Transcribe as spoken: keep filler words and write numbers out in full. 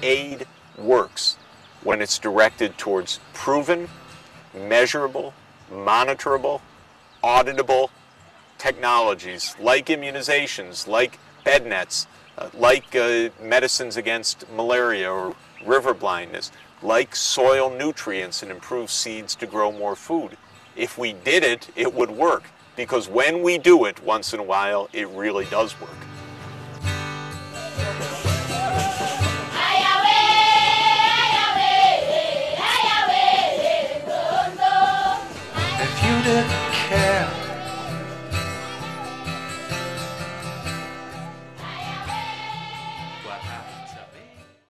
aid works when it's directed towards proven, measurable, monitorable, auditable technologies like immunizations, like bed nets, uh, like uh, medicines against malaria or river blindness, like soil nutrients and improve seeds to grow more food. If we did it, it would work, because when we do it once in a while, it really does work.